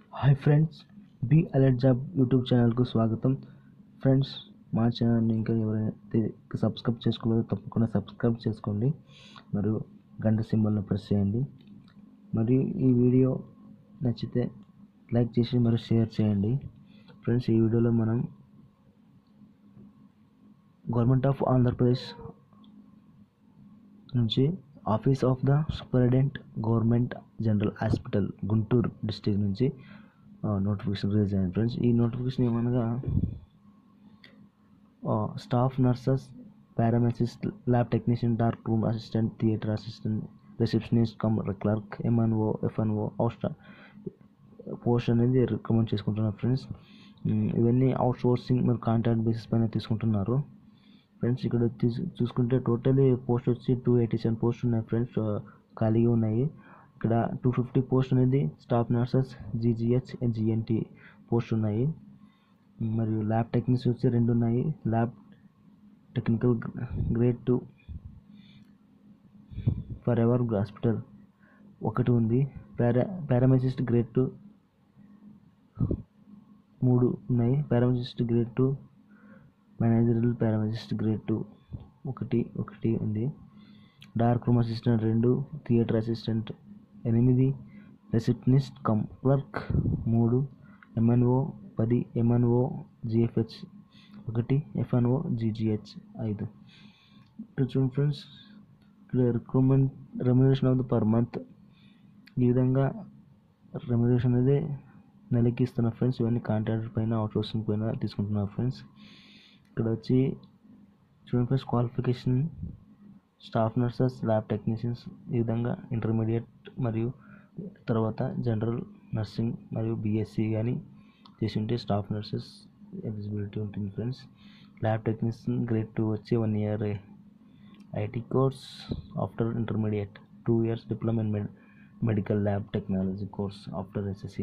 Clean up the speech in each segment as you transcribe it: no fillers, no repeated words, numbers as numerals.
Hi friends, be alert job YouTube ఛానల్కు స్వాగతం. Friends, మా ఛానల్ని ఇంకా ఎవరైతే సబ్స్క్రైబ్ చేసుకోలేదో తప్పకుండా సబ్స్క్రైబ్ చేసుకోండి మరియు గంట సింబల్ను ప్రెస్ చేయండి. మరియు ఈ వీడియో నచ్చితే లైక్ చేసి మరియు షేర్ చేయండి. ఫ్రెండ్స్, ఈ వీడియోలో మనం గవర్నమెంట్ ఆఫ్ ఆంధ్రప్రదేశ్ నుంచి office of the superintendent government general hospital Guntur district నుంచి నోటిఫికేషన్ రిలీజ్ అయింది. ఫ్రెండ్స్, ఈ నోటిఫికేషన్ ఏమనగా staff nurses, pharmacist, lab technician, dark room assistant, theatre assistant, receptionist cum clerk, MNO, FNO post అనేది recommend చేసుకుంటున్నారు. Friends, ఇవన్నీ outsourcing మరియు contract basis పైన తీసుకుంటున్నారు. ఫ్రెండ్స్, ఇక్కడ చూసుకుంటే టోటలీ పోస్ట్ వచ్చి 287 పోస్ట్ ఉన్నాయి. ఫ్రెండ్స్, ఖాళీగా ఉన్నాయి. ఇక్కడ 250 పోస్ట్ అనేది staff nurses, GGH, GNT post ఉన్నాయి. మరియు ల్యాబ్ టెక్నీషియన్ వచ్చి 2 ఉన్నాయి. Lab technical grade 2 for ever hospital 1 ఉంది. పారామెసిస్ట్ గ్రేడ్ 2 3 ఉన్నాయి. Pharmacist grade 2, managerial pharmacist grade 2 ఒకటి ఉంది. Dark room assistant 2, theatre assistant 8, receptionist cum clerk 3, MNO 10, MNO GFH 1, FNO GGH 5. ఇక్కడ చూడండి ఫ్రెండ్స్, ఇక్కడ recruitment remuneration of the per month ఈ విధంగా remuneration అనేది నెలకి ఇస్తున్నారు. ఫ్రెండ్స్, ఇవన్నీ కాంట్రాక్ట్ పైన అవుట్ సోర్సింగ్ పైన తీసుకుంటున్నారు. ఫ్రెండ్స్, ఇక్కడ వచ్చి చూడండి friends, qualification staff nurses, lab technicians ఈ విధంగా ఇంటర్మీడియట్ మరియు తర్వాత జనరల్ నర్సింగ్ మరియు బీఎస్సీ కానీ చేసి ఉంటే స్టాఫ్ నర్సెస్ ఎలిజిబిలిటీ ఉంటుంది. ఫ్రెండ్స్, ల్యాబ్ టెక్నీషియన్ గ్రేడ్ 2 వచ్చి 1 year IT course after intermediate, 2 years diploma in medical lab technology course after SSC.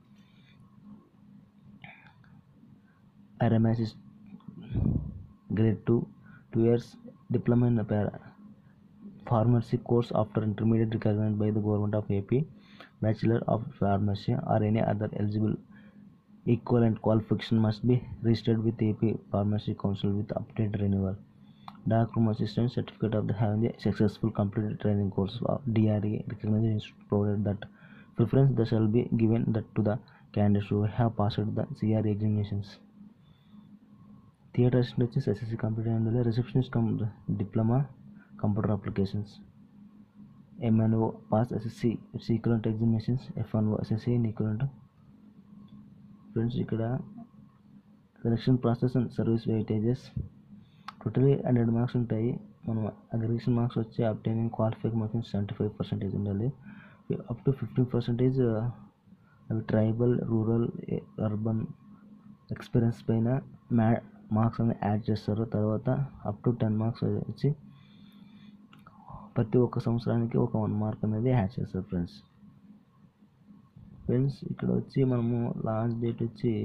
Pharmacist grade 2, 2 years diploma in pharmacy course after intermediate recognized by the government of AP, bachelor of pharmacy or any other eligible equivalent qualification must be registered with AP Pharmacy Council with updated renewal. Dark room assistant certificate of the having the successful completed training course of DRE recognized institute provided that preference that shall be given that to the candidates who have passed the CRE examinations. Theatre assistant వచ్చి SSC complete అయింది. Receptionist cum diploma computer applications, MNO pass SSC its equivalent examinations, FNO SSC in equivalent. Friends, ఇక్కడ selection process and service weightages totally 100 marks ఉంటాయి. మనం aggregation marks వచ్చి అబ్టైనింగ్ qualified marks 75% ఉండాలి. Up to 15% అవి tribal, rural, urban experience పైన marks అనేది add చేస్తారు. తర్వాత అప్ టు 10 మార్క్స్ వచ్చి ప్రతి ఒక్క సంవత్సరానికి ఒక 1 మార్క్ అనేది యాడ్ చేస్తారు. ఫ్రెండ్స్, ఇక్కడ వచ్చి మనము లాస్ట్ డేట్ వచ్చి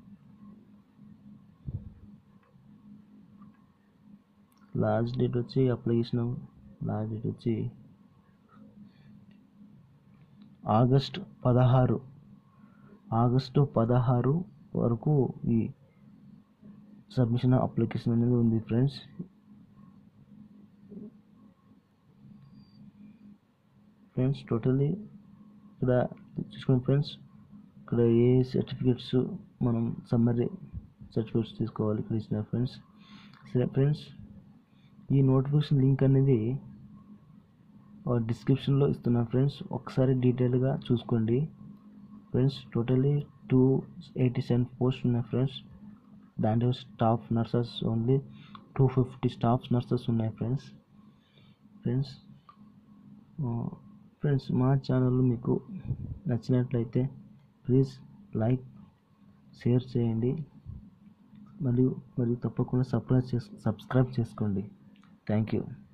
అప్లికేషన్ లాస్ట్ డేట్ వచ్చి ఆగస్టు 16 వరకు ఈ సబ్మిషన్ అప్లికేషన్ అనేది ఉంది. ఫ్రెండ్స్, టోటలీ ఇక్కడ చూసుకోండి. ఫ్రెండ్స్, ఇక్కడ ఏ సర్టిఫికేట్స్ మనం సమ్మరీ సర్టిఫికేట్స్ తీసుకోవాలి ఇక్కడ ఇచ్చిన. ఫ్రెండ్స్, సరే ఫ్రెండ్స్, ఈ నోటిఫికేషన్ లింక్ అనేది డిస్క్రిప్షన్లో ఇస్తున్నాను. ఫ్రెండ్స్, ఒకసారి డీటెయిల్గా చూసుకోండి. ఫ్రెండ్స్, టోటలీ 287 పోస్ట్ ఉన్నాయి. ఫ్రెండ్స్, దాంట్లో staff nurses only 250 staff nurses ఉన్నాయి. ఫ్రెండ్స్, మా ఛానల్ మీకు నచ్చినట్లయితే ప్లీజ్ లైక్, షేర్ చేయండి మరియు తప్పకుండా సబ్స్క్రైబ్ చేసుకోండి. Thank you.